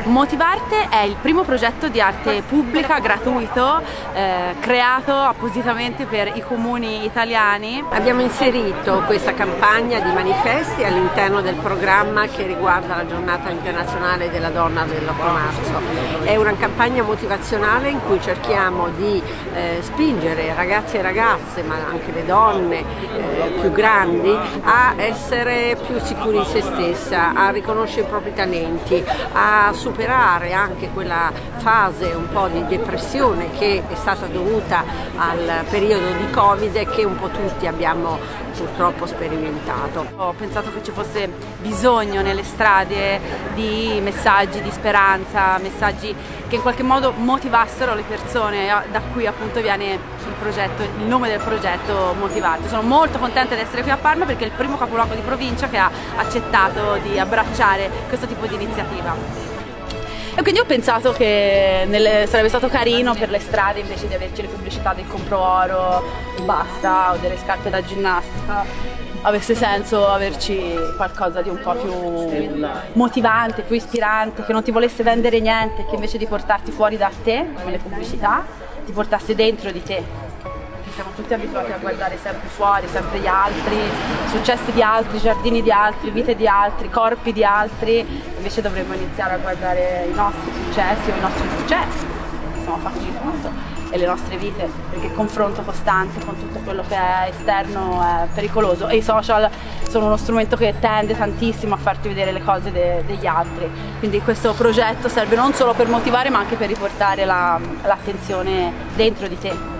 Motivarte è il primo progetto di arte pubblica gratuito creato appositamente per i comuni italiani. Abbiamo inserito questa campagna di manifesti all'interno del programma che riguarda la giornata internazionale della donna dell'8 marzo. È una campagna motivazionale in cui cerchiamo di spingere ragazzi e ragazze, ma anche le donne più grandi, a essere più sicuri di se stessa, a riconoscere i propri talenti, a superare anche quella fase un po' di depressione che è stata dovuta al periodo di Covid e che un po' tutti abbiamo purtroppo sperimentato. Ho pensato che ci fosse bisogno nelle strade di messaggi di speranza, messaggi che in qualche modo motivassero le persone, da cui appunto viene il progetto, il nome del progetto Motivarte. Sono molto contenta di essere qui a Parma perché è il primo capoluogo di provincia che ha accettato di abbracciare questo tipo di iniziativa. E quindi ho pensato che sarebbe stato carino per le strade, invece di averci le pubblicità del compro oro e basta, o delle scarpe da ginnastica, avesse senso averci qualcosa di un po' più motivante, più ispirante, che non ti volesse vendere niente, che invece di portarti fuori da te, come le pubblicità, ti portasse dentro di te. Siamo tutti abituati a guardare sempre fuori, sempre gli altri, successi di altri, giardini di altri, vite di altri, corpi di altri, invece dovremmo iniziare a guardare i nostri successi o i nostri successi, che siamo fatti di tutto, e le nostre vite, perché il confronto costante con tutto quello che è esterno è pericoloso e i social sono uno strumento che tende tantissimo a farti vedere le cose degli altri, quindi questo progetto serve non solo per motivare ma anche per riportare l'attenzione dentro di te.